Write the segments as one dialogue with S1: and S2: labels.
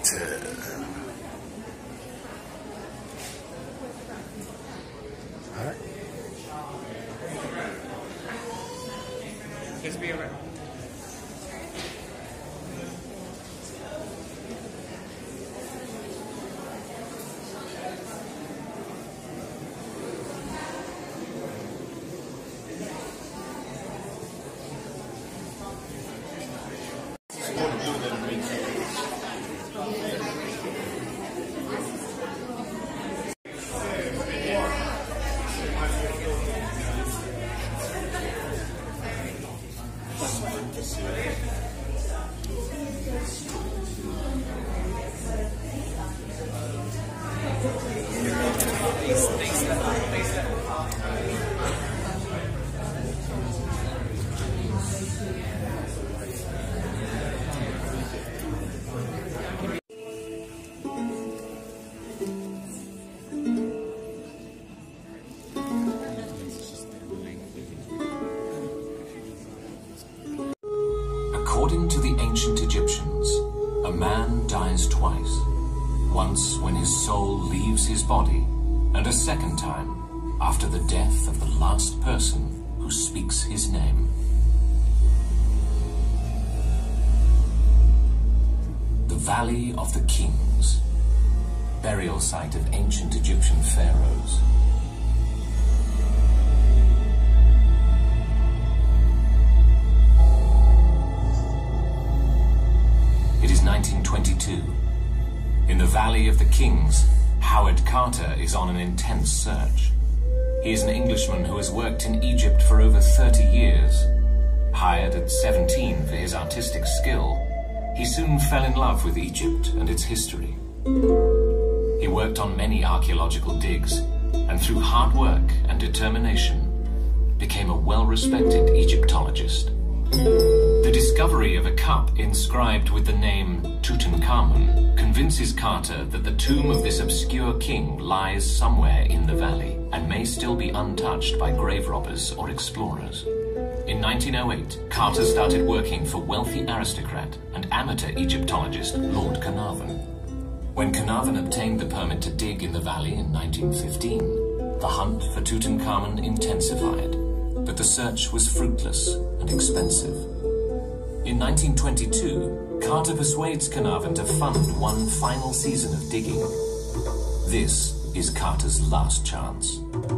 S1: Creator. All right.
S2: Just be around.
S3: According to the ancient Egyptians, a man dies twice. Once when his soul leaves his body, and a second time after the death of the last person who speaks his name. The Valley of the Kings, burial site of ancient Egyptian pharaohs. It is 1922. In the Valley of the Kings, Howard Carter is on an intense search. He is an Englishman who has worked in Egypt for over 30 years. Hired at 17 for his artistic skill, he soon fell in love with Egypt and its history. He worked on many archaeological digs, and through hard work and determination, became a well-respected Egyptologist. The discovery of a cup inscribed with the name Tutankhamun convinces Carter that the tomb of this obscure king lies somewhere in the valley and may still be untouched by grave robbers or explorers. In 1908, Carter started working for wealthy aristocrat and amateur Egyptologist Lord Carnarvon. When Carnarvon obtained the permit to dig in the valley in 1915, the hunt for Tutankhamun intensified, but the search was fruitless and expensive. In 1922, Carter persuades Carnarvon to fund one final season of digging. This is Carter's last chance.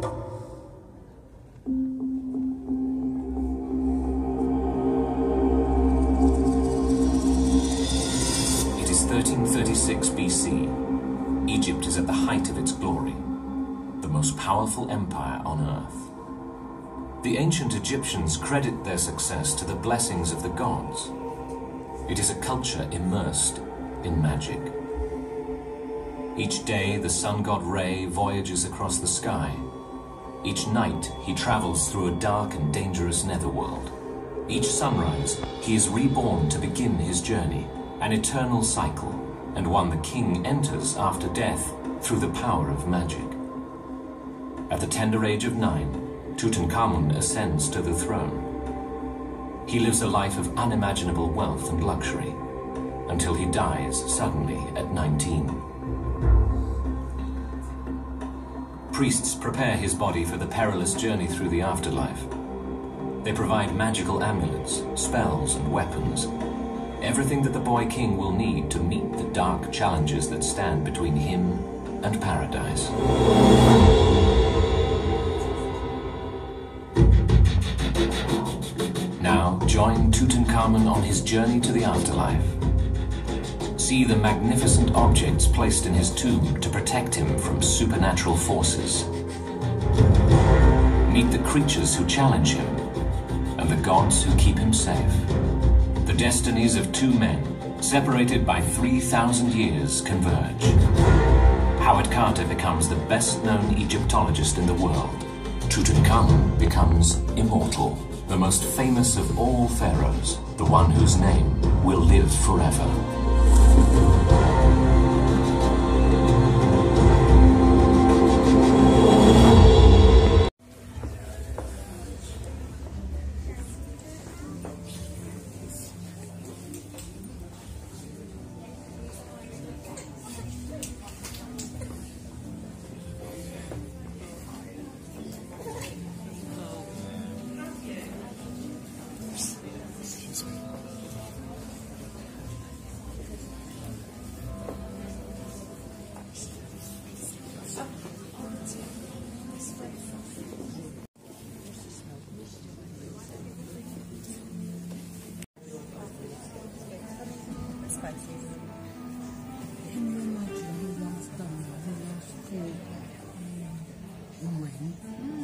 S3: It is 1336 BC. Egypt is at the height of its glory, the most powerful empire on earth. The ancient Egyptians credit their success to the blessings of the gods. It is a culture immersed in magic. Each day, the sun god Re voyages across the sky. Each night, he travels through a dark and dangerous netherworld. Each sunrise, he is reborn to begin his journey, an eternal cycle, and one the king enters after death through the power of magic. At the tender age of 9, Tutankhamun ascends to the throne. He lives a life of unimaginable wealth and luxury, until he dies suddenly at 19. Priests prepare his body for the perilous journey through the afterlife. They provide magical amulets, spells, and weapons. Everything that the boy king will need to meet the dark challenges that stand between him and paradise. Now, join Tutankhamun on his journey to the afterlife. See the magnificent objects placed in his tomb to protect him from supernatural forces. Meet the creatures who challenge him, and the gods who keep him safe. The destinies of two men, separated by 3,000 years, converge. Howard Carter becomes the best-known Egyptologist in the world. Tutankhamun becomes immortal. The most famous of all pharaohs, the one whose name will live forever.
S2: spicy.
S4: Can you imagine who last done that? Who last called and when?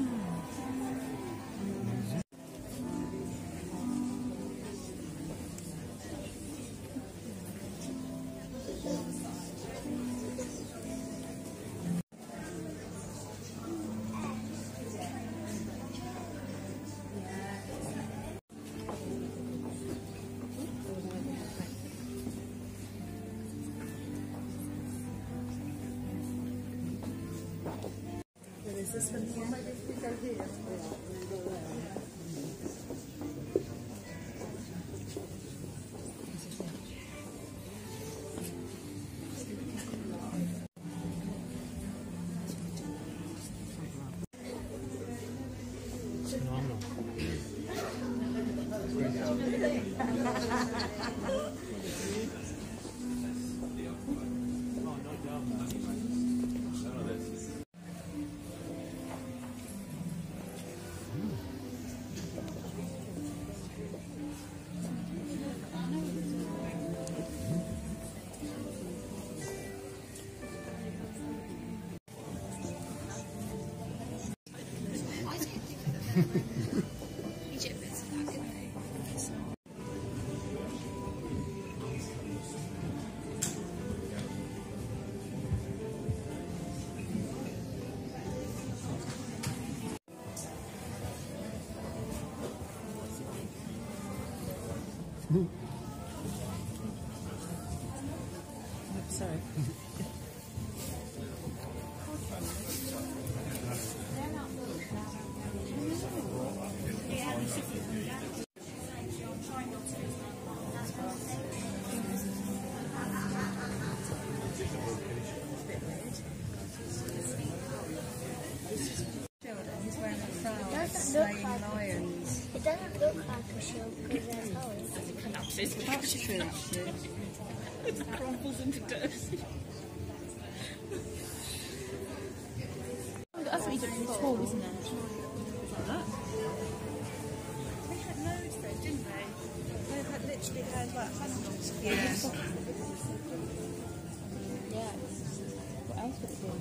S2: Is this one here? Sorry. He's wearing a crown, slaying lions.
S5: It doesn't look like a shield because there's holes.
S2: That's true, actually.
S6: It crumbles into dust. That's what you did before, isn't it? Like that.
S2: They had loads though, didn't they? They had literally had like hundreds of years.
S6: Yeah. What else would it be?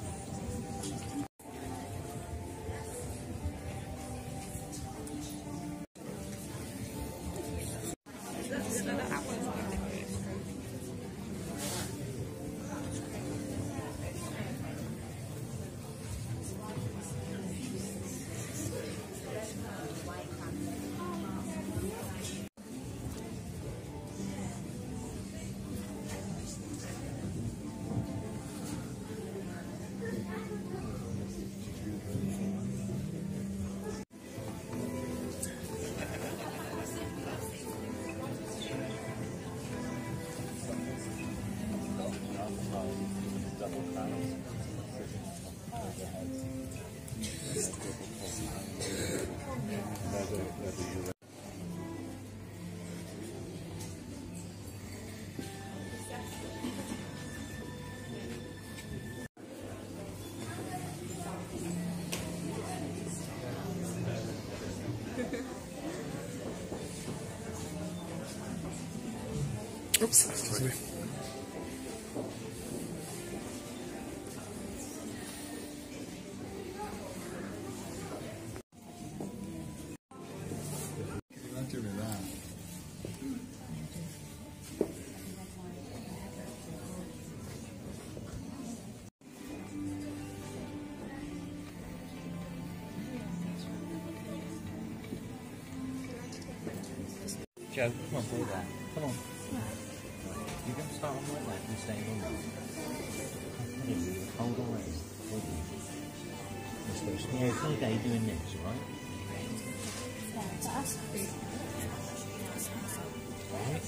S1: Oops, sorry.
S7: Joe, come on, boy there. Come on. You can start on like that and stay on that. Hold on. Yeah, it's okay doing this, right?
S6: That's
S7: Right?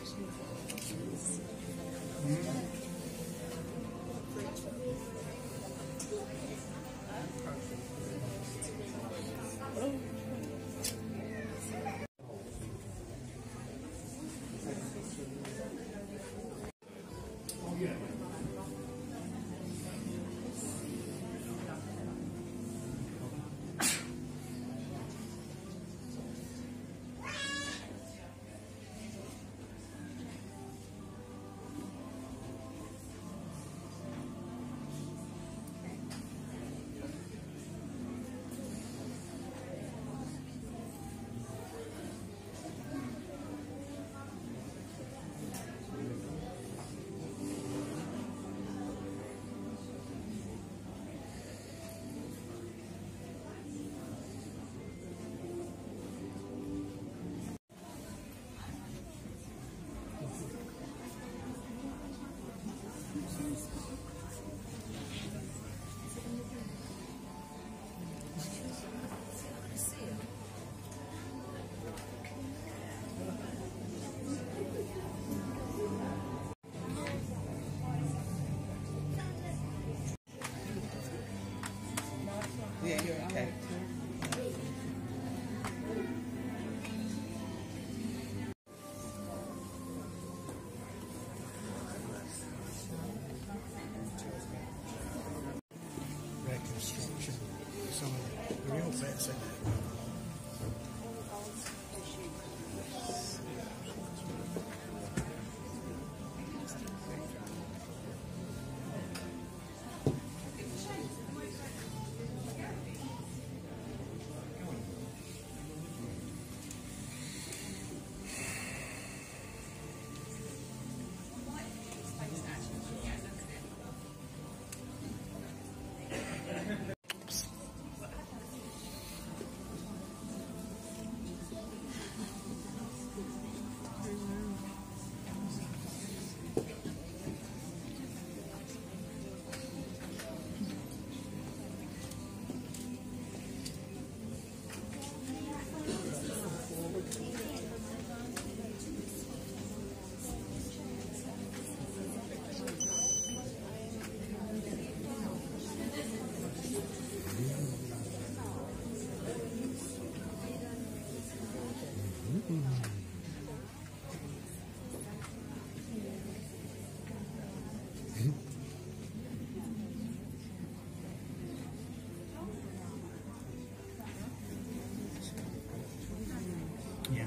S8: Yeah, you're okay.
S1: Reconstruction. Some of the real bits in it. Yeah.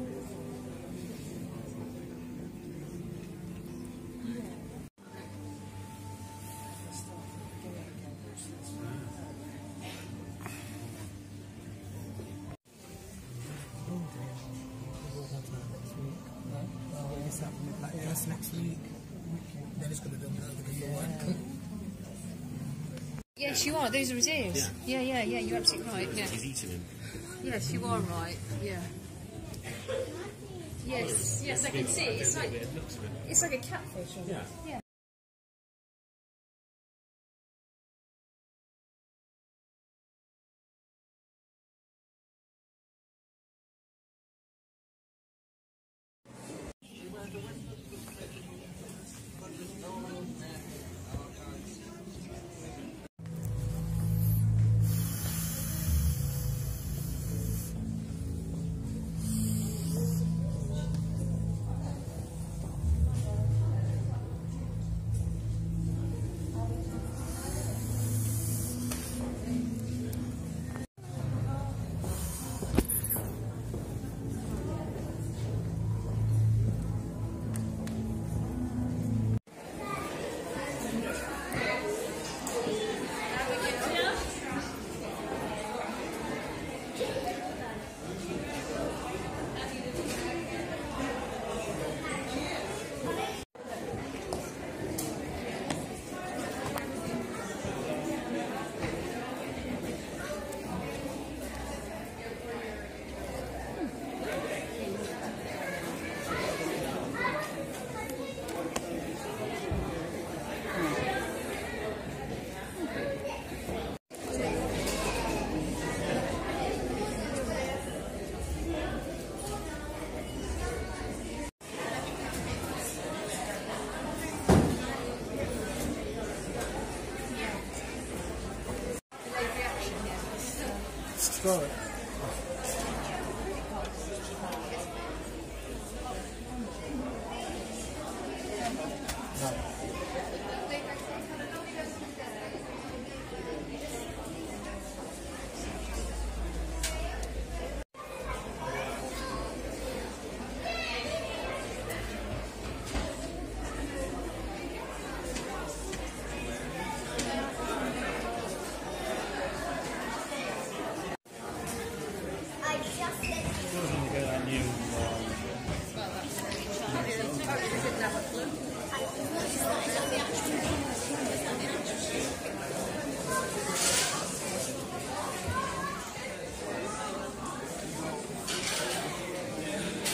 S1: That's next week. Then it's going to do another one.
S2: Yes, you are. Those are his ears. Yeah, you're absolutely right. Yeah.
S7: He's eating him.
S2: Yes, you are right. Yeah. Yes, I can see it. It's like a catfish. Yeah.
S1: Throw it.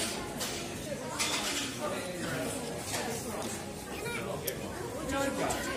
S2: No,